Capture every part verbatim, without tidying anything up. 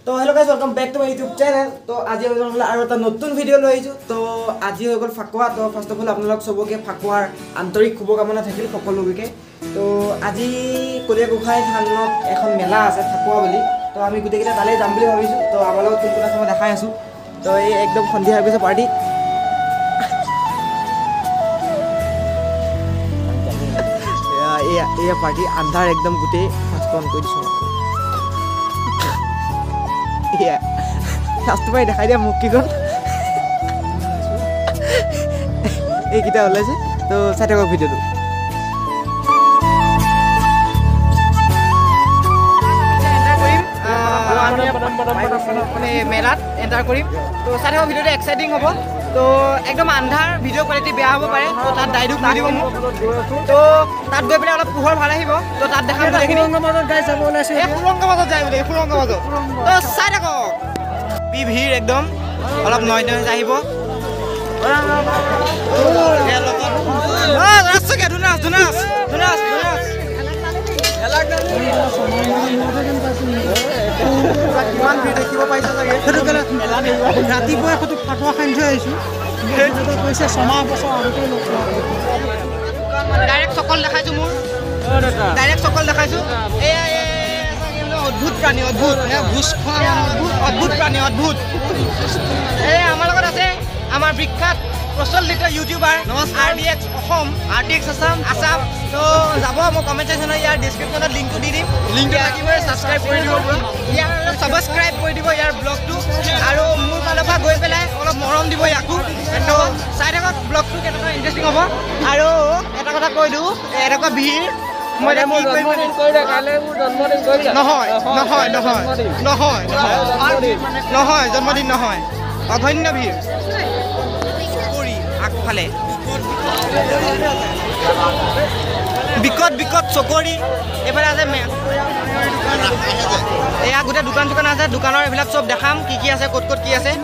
তো hello' guys welcome back to my YouTube channel. তো আজি হৈ গ'ল আৰু এটা নতুন ভিডিঅ' লৈ আহিছোঁ। তো আজি হৈ গ'ল ফাকুৱা। তো ফাৰ্ষ্ট অফ অল আপোনালোক চবকে ফাকুৱাৰ আন্তৰিক শুভকামনা থাকিল সকলোকে। তো আজি কলীয়া গোঁসাই থানত এখন মেলা আছে ফাকুৱা বুলি। তো আমি গোটেইকেইটা তালৈ যাম বুলি ভাবিছোঁ। তো আমাৰ লগত কোন কোন আছে মই দেখাই আছোঁ। তো এই একদম সন্ধিয়া হৈ গৈছে পাৰ্টি। এয়া এয়া পাৰ্টি আন্ধাৰ একদম গোটেই ফাৰ্ষ্ট অন কৰি দিছোঁ। এয়া ফাৰ্ষ্ট পাই দেখাই দিয়া মোক কিখন এইকেইটা ওলাইছে। তো চাই থাকক ভিডিঅ'টো। মানে মেলাত এণ্টাৰ কৰিম। তো চাই থাকক ভিডিঅ'টো এক্সাইটিং হ'ব। তো একদম আন্ধাৰ, ভিডিঅ' কোৱালিটি বেয়া হ'ব পাৰে। তো তাত ডাইৰেক্ট কৈ দিব মোক। তো তাত গৈ পেলাই অলপ পোহৰ ভাল আহিব। তো তাত দেখাম গোটেইখিনি। সুৰংগ মাজত যায় বোলে, সুৰংগ মাজত। তো চাই থাকক। বি ভিৰ একদম অলপ নয় নয় আহিব। কিমান ভিৰ দেখিব পাইছে চাগে। ৰাতিপুৱাই সেইটো ফাকুৱা খাই থৈ আহিছোঁ। কৈছে ছমাহ বছৰ আগতে ডাইৰেক্ট চকল দেখাইছোঁ। মোৰ ডাইৰেক্ট চকল দেখাইছোঁ। এয়া অদ্ভুত প্ৰাণী, অদ্ভুত ভোজ খোৱা অদ্ভুত অদ্ভুত প্ৰাণী, অদ্ভুত। এই আমাৰ লগত আছে আমাৰ বিখ্যাত প্ৰচলিত YouTuber R D X Assam, R D X Assam Assam. তো যাব মই কমেণ্ট ছেকশ্যনত ইয়াৰ ডিছক্ৰিপশ্যনত লিংকটো দি দিম। লিংকটো লাগিবই, ছাবস্ক্ৰাইব কৰি দিব। ইয়াৰ ছাবস্ক্ৰাইব কৰি দিব ইয়াৰ ব্লগটো। আৰু মোৰ ফালৰ পৰা গৈ পেলাই অলপ মৰম দিব ইয়াকো। তো চাই থাকক ব্লগটো কেনেকুৱা ইণ্টাৰেষ্টিং হ'ব। আৰু এটা কথা কৈ দিওঁ, এনেকুৱা ভিৰ মই নহয় নহয় নহয় নহয় নহয় নহয় জন্মদিন নহয়, অঘন্য ভিৰ। কৰি আগফালে বিকট বিকট চকৰি। এইফালে আছে এয়া গোটেই দোকান চোকান আছে। দোকানৰ এইবিলাক চব দেখাম কি কি আছে, ক'ত ক'ত কি আছে।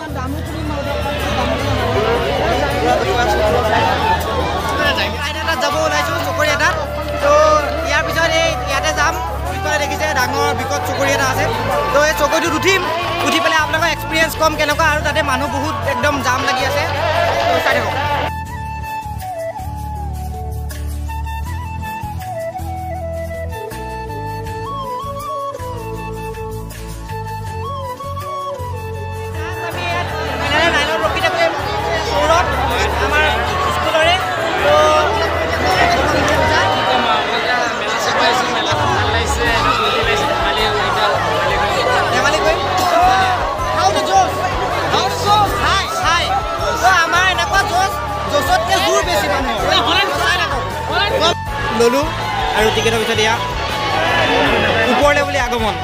এটাত যাব ওলাইছোঁ, চকৰি এটাত। তো ইয়াৰ পিছত এই ইয়াতে যাম। পিছফালে দেখিছে ডাঙৰ বিকট চকৰি এটা আছে। তো এই চকৰিটোত উঠিম, উঠি পেলাই আপোনালোকৰ এক্সপিৰিয়েঞ্চ কম কেনেকুৱা। আৰু তাতে মানুহ বহুত একদম জাম লাগি আছে। তো চাই থাকক। আমাৰ স্কুলৰে ললো আৰু টিকেটৰ পিছত এয়া ওপৰলৈ বুলি আগমন।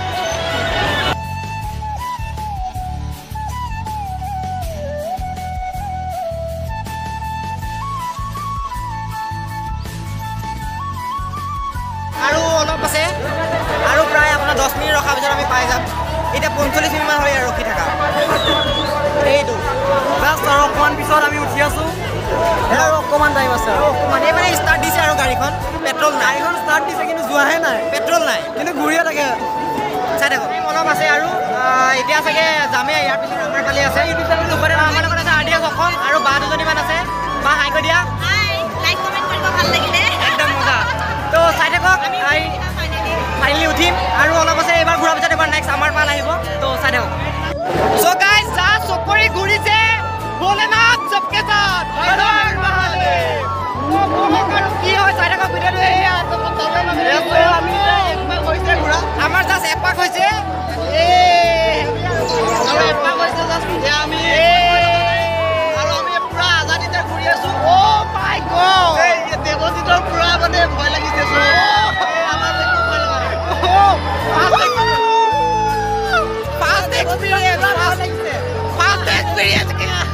আৰু অলপ আছে, আৰু প্ৰায় আপোনাৰ দহ মিনিট ৰখাৰ পিছত আমি পাই যাম। এতিয়া পঞ্চল্লিছ মিনিটমান হয় আৰু ৰখি থাকা। এইটো জাষ্ট আৰু অকণমান পিছত আমি উঠি আছোঁ। আৰু অকণমান টাইম আছে আৰু অকণমান। এই মানে ষ্টাৰ্ট দিছে আৰু গাড়ীখন। পেট্ৰল নাই, গাড়ীখন ষ্টাৰ্ট দিছে কিন্তু যোৱাহে নাই। পেট্ৰল নাই কিন্তু ঘূৰিয়ে থাকে। চাই থাকক। অলপ আছে আৰু এতিয়া চাগে যামেই। ইয়াৰ পিছত আমাৰ ফালে আছে আমাৰ লগত আছে আৰ ডি এক্স অসম আৰু বা দুজনীমান আছে। বা হাই কৈ দিয়া। একদম মজা। তো চাই থাকক। ফাইনেলি উঠিম আৰু অলপ আছে। এইবাৰ ঘূৰাৰ পিছত এবাৰ নেক্সট আমাৰ পাল আহিব। তো চাই থাকক। চ' গাইজ যা চকৰি ঘূৰিছে ভোলেনাথ সবকে সাথ, হৰ হৰ মহাদেৱ। কি হয় চাই থাকক ভিডিঅ'টো। আমাৰ জাষ্ট এপাক হৈছে। পুৰা আজাদিতে ঘূৰি আছো। অ' মাই গড, দেৱজিতৰ পুৰা মানে ভয় লাগিছে। First experience, first experience.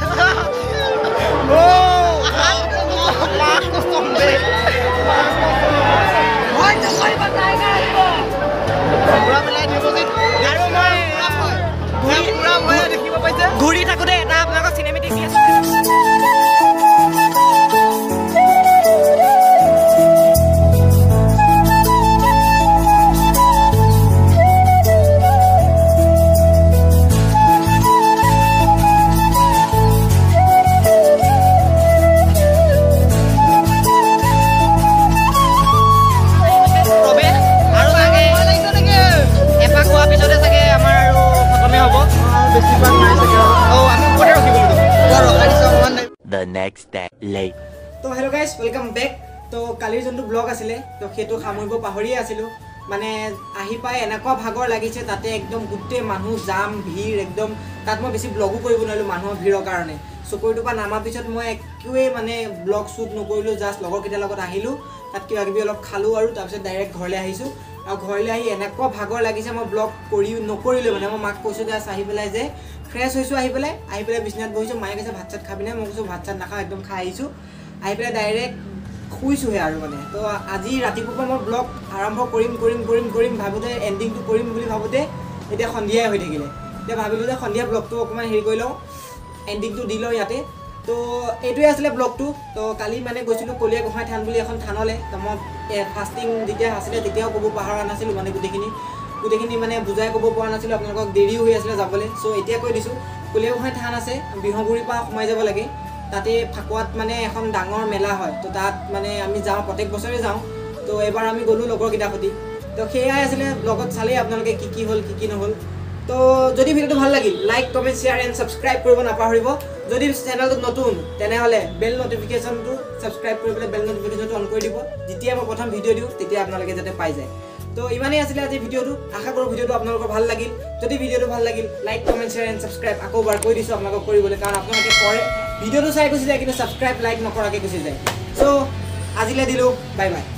ঘূৰি থাকোঁতে এটা আপোনালোকৰ চিনেমেটিক দি আছে। next day late. তো হেল্ল' গাইজ ৱেলকাম বেক। তো কালিৰ যোনটো ব্লগ আছিলে তো সেইটো সামৰিব পাহৰিয়ে আছিলোঁ। মানে আহি পাই এনেকুৱা ভাগৰ লাগিছে, তাতে একদম গোটেই মানুহ জাম ভিৰ একদম। তাত মই বেছি ব্লগো কৰিব নোৱাৰিলোঁ মানুহৰ ভিৰৰ কাৰণে। চকুৰিটোৰ পৰা নামাৰ পিছত মই একোৱেই মানে ব্লগ শ্বুট নকৰিলোঁ, জাষ্ট লগৰকেইটাৰ লগত আহিলোঁ, তাত কিবা কিবি অলপ খালোঁ আৰু তাৰপিছত ডাইৰেক্ট ঘৰলৈ আহিছোঁ। আৰু ঘৰলৈ আহি এনেকুৱা ভাগৰ লাগিছে মই ব্লগ কৰি নকৰিলোঁ। মানে মই মাক কৈছোঁ জাষ্ট আহি পেলাই যে ফ্ৰেছ হৈছোঁ, আহি পেলাই আহি পেলাই বিচনাত বহিছোঁ। মায়ে কৈছে ভাত চাত খাবি নাই? মই কৈছোঁ ভাত চাত নাখাওঁ, একদম খাই আহিছোঁ। আহি পেলাই ডাইৰেক্ট শুইছোঁহে আৰু মানে। তো আজি ৰাতিপুৱা মই ব্লগ আৰম্ভ কৰিম কৰিম কৰিম কৰিম ভাবোঁতে এণ্ডিংটো কৰিম বুলি ভাবোঁতে এতিয়া সন্ধিয়াই হৈ থাকিলে। এতিয়া ভাবিলোঁ যে সন্ধিয়া ব্লগটো অকণমান হেৰি কৰি লওঁ, এণ্ডিংটো দি লওঁ ইয়াতে। তো এইটোৱে আছিলে ব্লগটো। তো কালি মানে গৈছিলোঁ কলীয়া গোহাঁই থান বুলি এখন থানলৈ। তো মই ফাষ্টিং যেতিয়া আছিলে তেতিয়াও ক'ব পাহৰা নাছিলোঁ, মানে গোটেইখিনি গোটেইখিনি মানে বুজাই ক'ব পৰা নাছিলোঁ, আপোনালোকক দেৰিও হৈ আছিলে যাবলৈ। চ' এতিয়া কৈ দিছোঁ, কলীয়া গোহাঁই থান আছে, বিহগুৰিৰ পৰা সোমাই যাব লাগে। তাতে ফাকুৱাত মানে এখন ডাঙৰ মেলা হয়। তো তাত মানে আমি যাওঁ, প্ৰত্যেক বছৰে যাওঁ। তো এইবাৰ আমি গ'লোঁ লগৰকেইটাৰ সৈতে। তো সেয়াই আছিলে ব্লগত, চালেই আপোনালোকে কি কি হ'ল কি কি নহ'ল। তো যদি ভিডিঅ'টো ভাল লাগিল like comment share and subscribe কৰিব নাপাহৰিব। যদি চেনেলটোত নতুন তেনেহ'লে বেল নটিফিকেশ্যনটো ছাবস্ক্ৰাইব কৰি পেলাই বেল নটিফিকেশ্যনটো অন কৰি দিব। যেতিয়া মই প্ৰথম ভিডিঅ' দিওঁ তেতিয়া আপোনালোকে যাতে পাই যায়। তো ইমানেই আছিলে আজি ভিডিঅ'টো। আশা কৰোঁ ভিডিঅ'টো আপোনালোকৰ ভাল লাগিল। যদি ভিডিঅ'টো ভাল লাগিল like comment share and subscribe আকৌ এবাৰ কৈ দিছোঁ আপোনালোকক কৰিবলৈ, কাৰণ আপোনালোকে কৰে ভিডিঅ'টো চাই গুচি যায় কিন্তু ছাবস্ক্ৰাইব লাইক নকৰাকৈ গুচি যায়। চ' আজিলৈ দিলোঁ, বাই বাই।